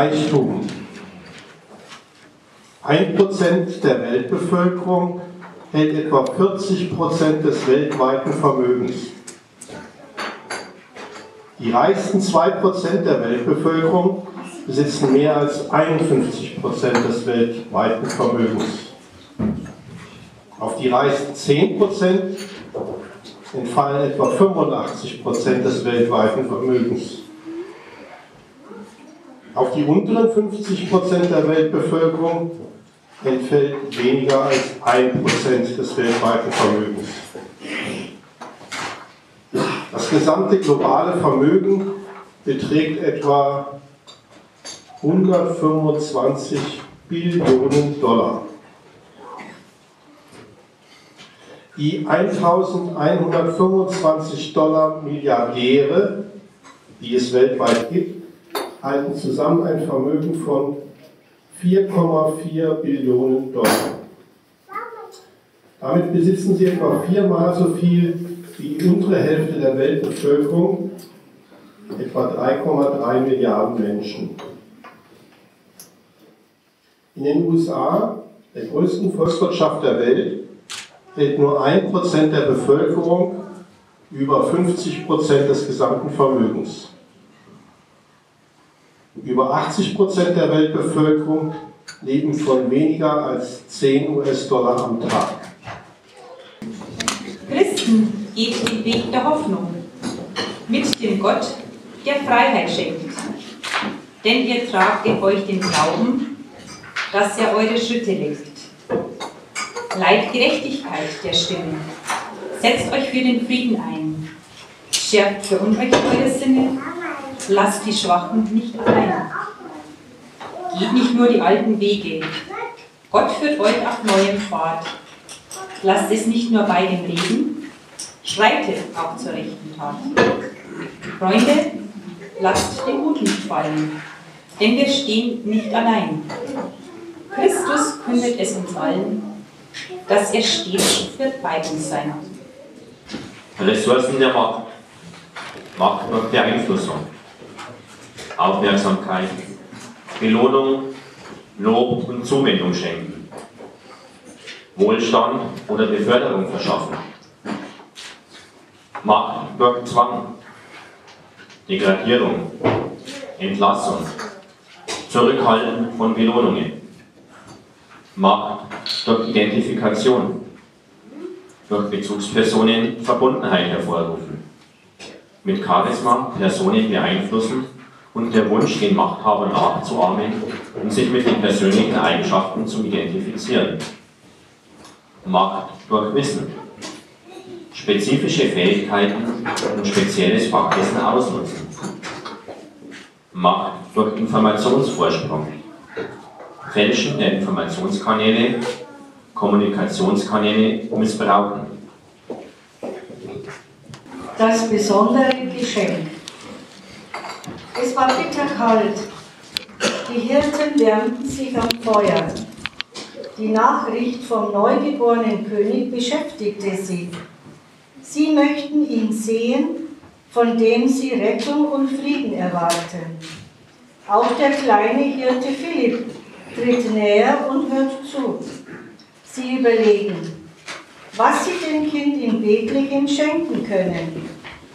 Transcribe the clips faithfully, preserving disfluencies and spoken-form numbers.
Reichtum. ein Prozent der Weltbevölkerung hält etwa vierzig Prozent des weltweiten Vermögens. Die reichsten zwei Prozent der Weltbevölkerung besitzen mehr als einundfünfzig Prozent des weltweiten Vermögens. Auf die reichsten zehn Prozent entfallen etwa fünfundachtzig Prozent des weltweiten Vermögens. Auf die unteren fünfzig Prozent der Weltbevölkerung entfällt weniger als ein Prozent des weltweiten Vermögens. Das gesamte globale Vermögen beträgt etwa hundertfünfundzwanzig Billionen Dollar. Die eintausendeinhundertfünfundzwanzig Dollar Milliardäre, die es weltweit gibt, halten zusammen ein Vermögen von vier Komma vier Billionen Dollar. Damit besitzen sie etwa viermal so viel wie die untere Hälfte der Weltbevölkerung, etwa drei Komma drei Milliarden Menschen. In den U S A, der größten Volkswirtschaft der Welt, hält nur ein Prozent der Bevölkerung über fünfzig Prozent des gesamten Vermögens. Über achtzig Prozent der Weltbevölkerung leben von weniger als zehn US-Dollar am Tag. Christen geht den Weg der Hoffnung mit dem Gott, der Freiheit schenkt. Denn ihr tragt in euch den Glauben, dass er eure Schritte lenkt. Leiht Gerechtigkeit der Stimme, setzt euch für den Frieden ein, schärft für Unrecht eure Sinne, lasst die Schwachen nicht allein. Geht nicht nur die alten Wege, Gott führt euch auf neuem Pfad. Lasst es nicht nur bei dem Reden, schreitet auch zur rechten Tat. Freunde, lasst den Mut nicht fallen, denn wir stehen nicht allein. Christus kündet es uns allen, dass er stets wird bei uns sein. Ressourcen der Macht. Macht durch Beeinflussung. Aufmerksamkeit, Belohnung, Lob und Zuwendung schenken. Wohlstand oder Beförderung verschaffen. Macht durch Zwang. Degradierung, Entlassung, Zurückhalten von Belohnungen. Macht durch Identifikation, durch Bezugspersonen Verbundenheit hervorrufen, mit Charisma Personen beeinflussen und der Wunsch, den Machthabern nachzuahmen und sich mit den persönlichen Eigenschaften zu identifizieren. Macht durch Wissen, spezifische Fähigkeiten und spezielles Fachwissen ausnutzen. Macht durch Informationsvorsprung, Fälschen der Informationskanäle, Kommunikationskanäle missbrauchen. Das besondere Geschenk. Es war bitterkalt. Die Hirten wärmten sich am Feuer. Die Nachricht vom neugeborenen König beschäftigte sie. Sie möchten ihn sehen, von dem sie Rettung und Frieden erwarten. Auch der kleine Hirte Philipp tritt näher und hört zu. Sie überlegen, was sie dem Kind in Bethlehem schenken können.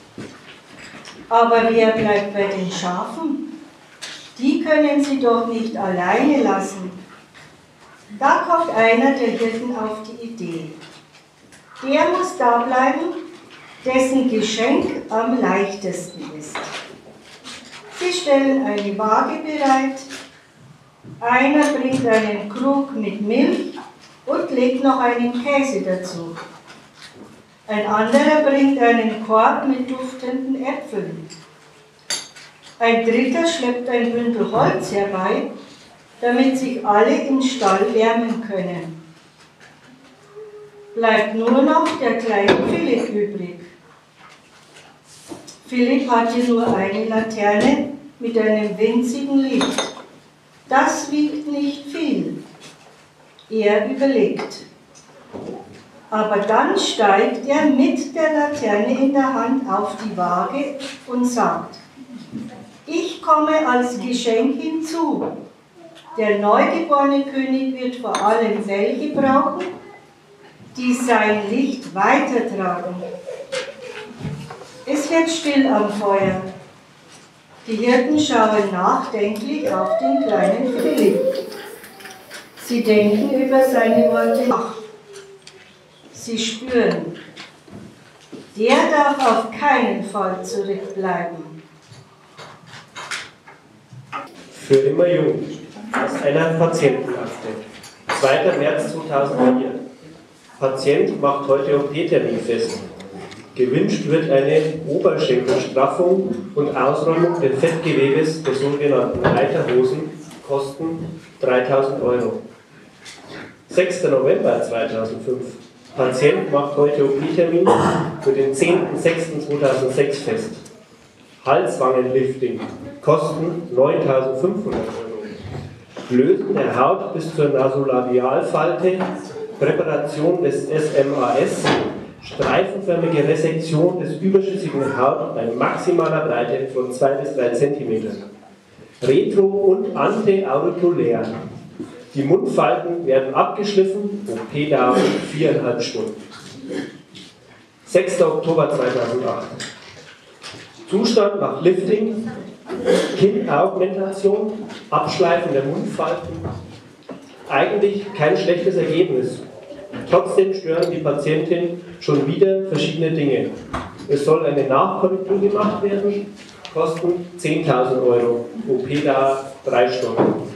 Aber wer bleibt bei den Schafen? Die können sie doch nicht alleine lassen. Da kommt einer der Hirten auf die Idee. Der muss da bleiben, dessen Geschenk am leichtesten ist. Sie stellen eine Waage bereit, einer bringt einen Krug mit Milch und legt noch einen Käse dazu. Ein anderer bringt einen Korb mit duftenden Äpfeln. Ein dritter schleppt ein Bündel Holz herbei, damit sich alle im Stall wärmen können. Bleibt nur noch der kleine Philipp übrig. Philipp hatte nur eine Laterne mit einem winzigen Licht. Das wiegt nicht viel. Er überlegt. Aber dann steigt er mit der Laterne in der Hand auf die Waage und sagt: Ich komme als Geschenk hinzu. Der neugeborene König wird vor allem welche brauchen, die sein Licht weitertragen. Es wird still am Feuer. Die Hirten schauen nachdenklich auf den kleinen Philipp. Sie denken über seine Worte nach. Sie spüren, der darf auf keinen Fall zurückbleiben. Für immer jung, aus einer Patientenakte. zweiter März zweitausendvier. Patient macht heute O P-Termin fest. Gewünscht wird eine Oberschenkelstraffung und Ausräumung des Fettgewebes der sogenannten Reiterhosen, kosten dreitausend Euro. sechster November zweitausendfünf. Patient macht heute O P-Termin für den zehnten sechsten zweitausendsechs fest. Halswangenlifting, kosten neuntausendfünfhundert Euro. Lösen der Haut bis zur Nasolabialfalte, Präparation des S M A S, streifenförmige Resektion des überschüssigen Haut bei maximaler Breite von zwei bis drei Zentimetern. Retro- und anteaurikulär. Die Mundfalten werden abgeschliffen, O P-Dauer viereinhalb Stunden. sechster Oktober zweitausendacht. Zustand nach Lifting, Kinnaugmentation, Abschleifen der Mundfalten. Eigentlich kein schlechtes Ergebnis. Trotzdem stören die Patientin schon wieder verschiedene Dinge. Es soll eine Nachkorrektur gemacht werden, kosten zehntausend Euro, O P-Dauer drei Stunden.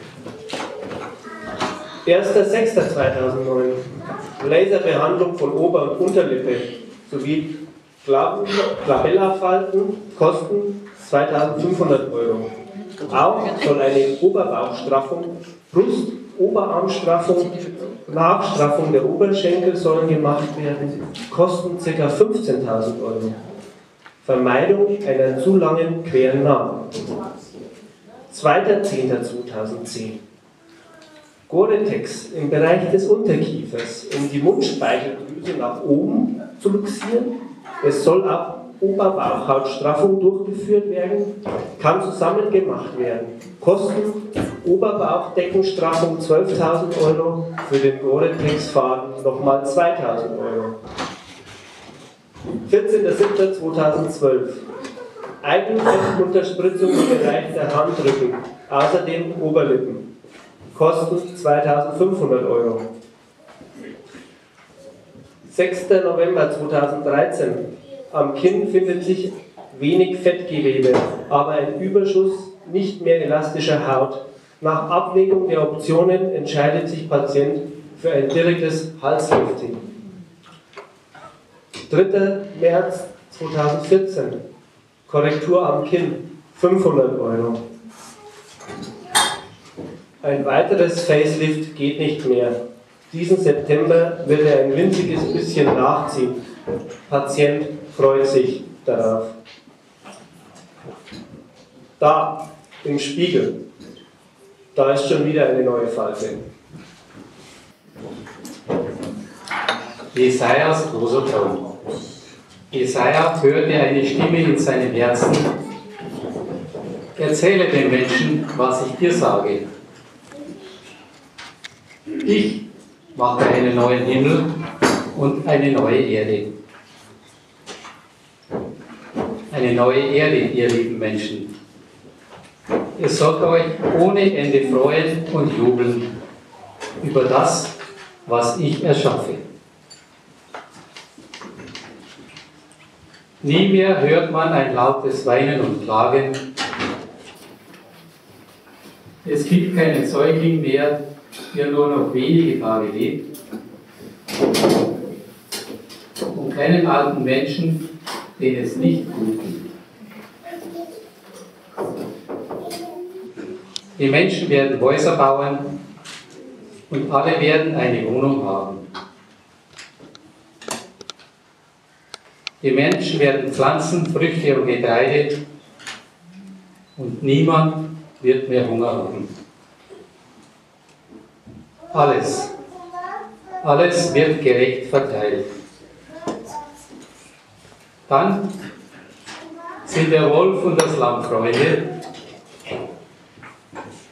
erster sechster zweitausendneun. Laserbehandlung von Ober- und Unterlippe sowie Glabellafalten, kosten zweitausendfünfhundert Euro. Auch soll eine Oberbauchstraffung, Brust-Oberarmstraffung, Nachstraffung der Oberschenkel sollen gemacht werden, kosten ca. fünfzehntausend Euro. Vermeidung einer zu langen queren Narbe. zweiter zehnter zweitausendzehn. Gore-Tex im Bereich des Unterkiefers, um die Mundspeicheldrüse nach oben zu luxieren. Es soll auch Oberbauchhautstraffung durchgeführt werden, kann zusammen gemacht werden. Kosten Oberbauchdeckenstraffung zwölftausend Euro, für den Gore-Tex-Faden nochmal zweitausend Euro. vierzehnter siebter zweitausendzwölf. Eigenfettunterspritzung im Bereich der Handrücken, außerdem Oberlippen. Kosten zweitausendfünfhundert Euro. sechster November zweitausenddreizehn. Am Kinn findet sich wenig Fettgewebe, aber ein Überschuss nicht mehr elastischer Haut. Nach Abwägung der Optionen entscheidet sich Patient für ein direktes Halslifting. dritter März zweitausendvierzehn. Korrektur am Kinn, fünfhundert Euro. Ein weiteres Facelift geht nicht mehr. Diesen September wird er ein winziges bisschen nachziehen. Patient freut sich darauf. Da, im Spiegel, da ist schon wieder eine neue Falte. Jesajas großer Traum. Jesaja hörte eine Stimme in seinem Herzen: Erzähle den Menschen, was ich dir sage. Ich mache einen neuen Himmel und eine neue Erde. Eine neue Erde, ihr lieben Menschen. Ihr sollt euch ohne Ende freuen und jubeln über das, was ich erschaffe. Nie mehr hört man ein lautes Weinen und Klagen. Es gibt keinen Säugling mehr, der nur noch wenige Tage lebt, und keinen alten Menschen, den es nicht gut geht. Die Menschen werden Häuser bauen und alle werden eine Wohnung haben. Die Menschen werden pflanzen, Früchte und Getreide, und niemand wird mehr Hunger haben. Alles, alles wird gerecht verteilt. Dann sind der Wolf und das Lamm Freunde,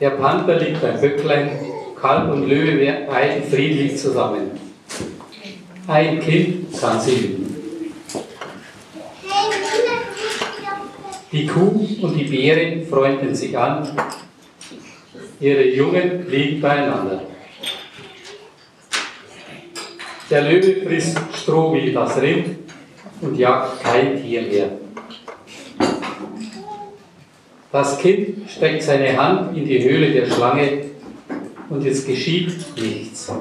Der Panther liegt beim Böcklein, Kalb und Löwe weiden friedlich zusammen. Ein Kind kann sie lieben. Die Kuh und die Bärin freunden sich an, ihre Jungen liegen beieinander. Der Löwe frisst Stroh wie das Rind und jagt kein Tier mehr. Das Kind steckt seine Hand in die Höhle der Schlange und es geschieht nichts.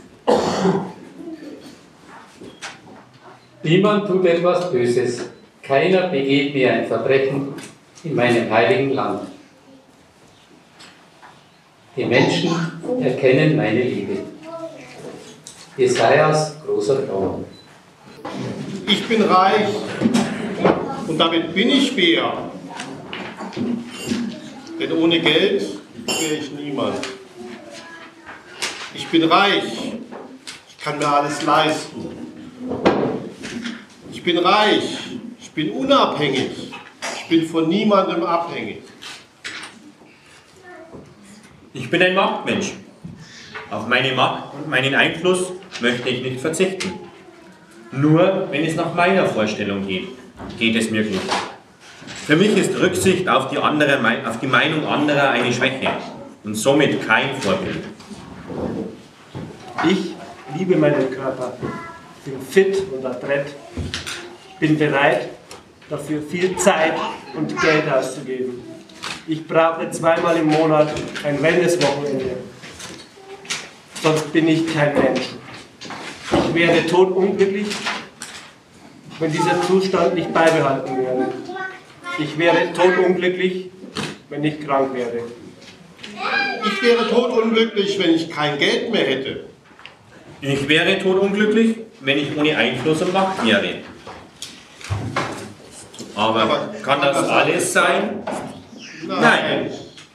Niemand tut etwas Böses. Keiner begeht mir ein Verbrechen in meinem heiligen Land. Die Menschen erkennen meine Liebe. Jesajas großer Traum. Ich bin reich und damit bin ich wer. Denn ohne Geld wäre ich niemand. Ich bin reich, ich kann mir alles leisten. Ich bin reich, ich bin unabhängig, ich bin von niemandem abhängig. Ich bin ein Machtmensch. Auf meine Macht und meinen Einfluss möchte ich nicht verzichten. Nur wenn es nach meiner Vorstellung geht, geht es mir gut. Für mich ist Rücksicht auf die, andere, auf die Meinung anderer eine Schwäche und somit kein Vorbild. Ich liebe meinen Körper, bin fit und adrett, bin bereit, dafür viel Zeit und Geld auszugeben. Ich brauche zweimal im Monat ein Wellnesswochenende, sonst bin ich kein Mensch. Ich wäre todunglücklich, wenn dieser Zustand nicht beibehalten wäre. Ich wäre todunglücklich, wenn ich krank wäre. Ich wäre todunglücklich, wenn ich kein Geld mehr hätte. Ich wäre todunglücklich, wenn ich ohne Einfluss und Macht wäre. Aber, Aber kann das, das alles sein? Nein. Nein.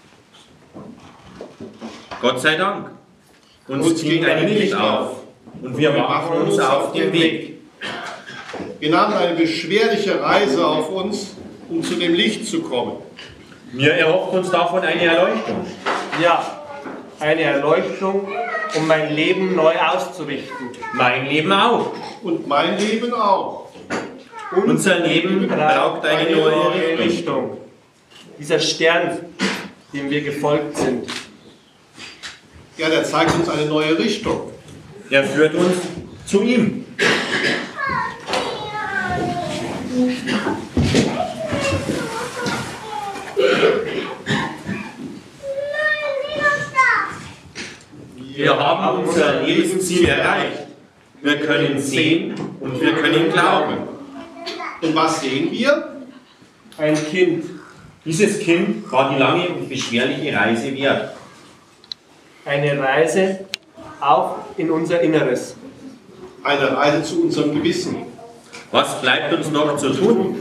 Gott sei Dank. Uns, uns ging ein Licht auf und wir machen uns auf den Weg. Wir nahmen eine beschwerliche Reise auf uns, um zu dem Licht zu kommen. Wir erhoffen uns davon eine Erleuchtung. Ja, eine Erleuchtung, um mein Leben neu auszurichten. Mein Leben auch. Und mein Leben auch. Und unser Leben braucht eine, eine neue, neue Richtung. Richtung. Dieser Stern, dem wir gefolgt sind. Ja, der zeigt uns eine neue Richtung. Er führt uns zu ihm. Wir haben unser Lebensziel erreicht. Wir können sehen und wir können glauben. Und was sehen wir? Ein Kind. Dieses Kind war die lange und beschwerliche Reise wert. Eine Reise auch in unser Inneres. Eine Reise zu unserem Gewissen. Was bleibt uns noch zu tun?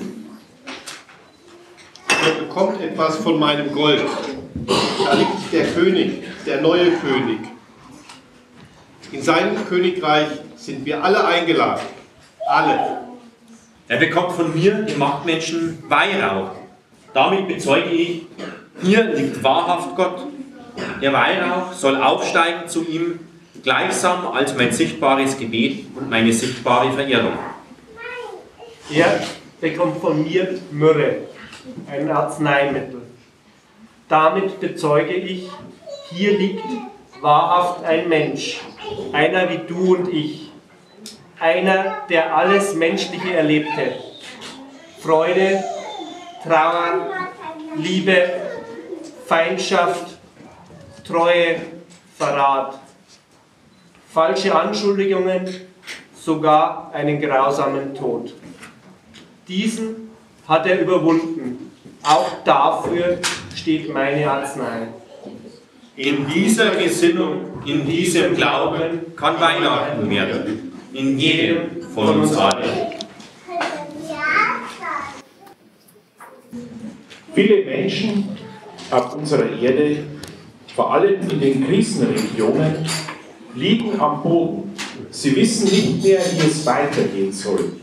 Er bekommt etwas von meinem Gold. Da liegt der König, der neue König. In seinem Königreich sind wir alle eingeladen. Alle. Er bekommt von mir, dem Machtmenschen, Weihrauch. Damit bezeuge ich, hier liegt wahrhaft Gott. Der Weihrauch soll aufsteigen zu ihm, gleichsam als mein sichtbares Gebet und meine sichtbare Verehrung. Er bekommt von mir Myrrhe, ein Arzneimittel. Damit bezeuge ich, hier liegt wahrhaft ein Mensch, einer wie du und ich, einer, der alles Menschliche erlebte. Freude, Trauer, Liebe, Feindschaft, Treue, Verrat, falsche Anschuldigungen, sogar einen grausamen Tod. Diesen hat er überwunden. Auch dafür steht meine Arznei. In dieser Gesinnung, in diesem Glauben kann Weihnachten werden. In jedem von uns allen. Viele Menschen auf unserer Erde, vor allem in den Krisenregionen, liegen am Boden. Sie wissen nicht mehr, wie es weitergehen soll.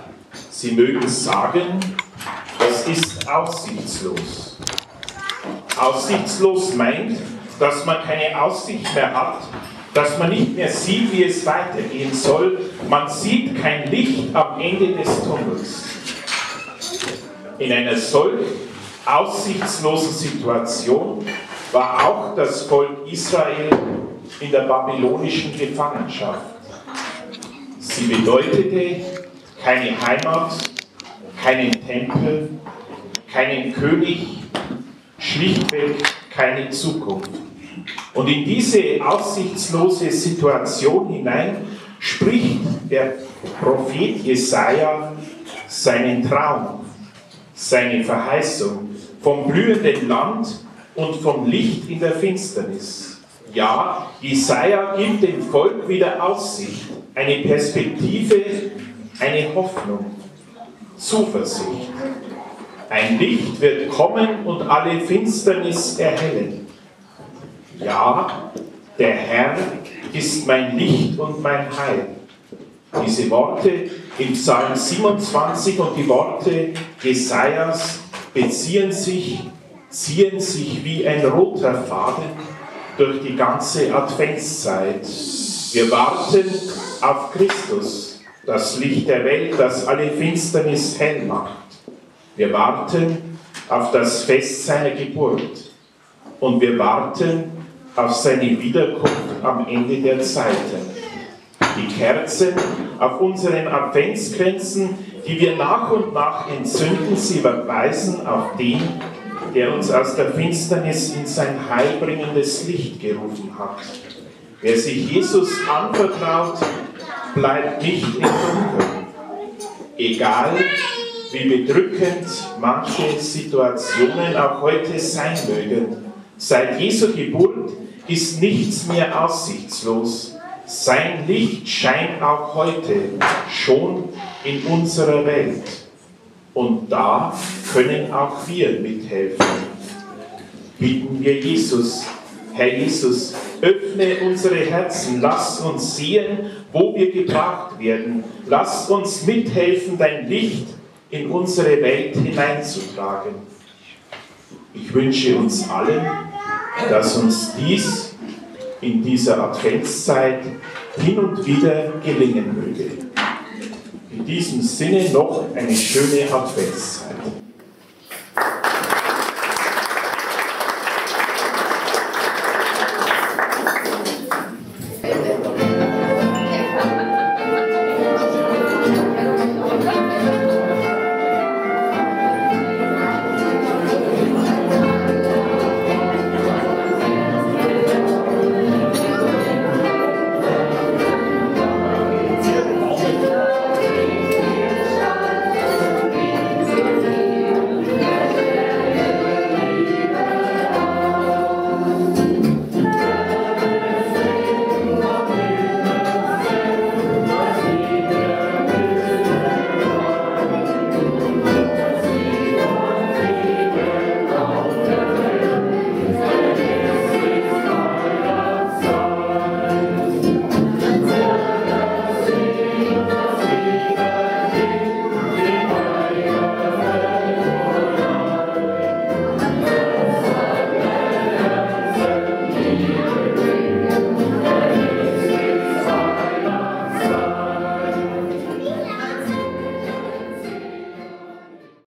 Sie mögen sagen, es ist aussichtslos. Aussichtslos meint, dass man keine Aussicht mehr hat, dass man nicht mehr sieht, wie es weitergehen soll. Man sieht kein Licht am Ende des Tunnels. In einer solch aussichtslosen Situation war auch das Volk Israel in der babylonischen Gefangenschaft. Sie bedeutete keine Heimat, keinen Tempel, keinen König, schlichtweg keine Zukunft. Und in diese aussichtslose Situation hinein spricht der Prophet Jesaja seinen Traum, seine Verheißung vom blühenden Land und vom Licht in der Finsternis. Ja, Jesaja gibt dem Volk wieder Aussicht, eine Perspektive, eine Hoffnung, Zuversicht. Ein Licht wird kommen und alle Finsternis erhellen. Ja, der Herr ist mein Licht und mein Heil. Diese Worte im Psalm siebenundzwanzig und die Worte Jesajas beziehen sich, ziehen sich wie ein roter Faden durch die ganze Adventszeit. Wir warten auf Christus, das Licht der Welt, das alle Finsternis hell macht. Wir warten auf das Fest seiner Geburt und wir warten auf seine Wiederkunft am Ende der Zeiten. Die Kerzen auf unseren Adventskränzen, die wir nach und nach entzünden, sie verweisen auf den, der uns aus der Finsternis in sein heilbringendes Licht gerufen hat. Wer sich Jesus anvertraut, bleibt nicht im Dunkeln. Egal, wie bedrückend manche Situationen auch heute sein mögen, seit Jesu Geburt ist nichts mehr aussichtslos. Sein Licht scheint auch heute schon in unserer Welt. Und da können auch wir mithelfen. Bitten wir Jesus, Herr Jesus, öffne unsere Herzen, lass uns sehen, wo wir gebracht werden. Lass uns mithelfen, dein Licht in unsere Welt hineinzutragen. Ich wünsche uns allen, dass uns dies in dieser Adventszeit hin und wieder gelingen möge. In diesem Sinne noch eine schöne Adventszeit.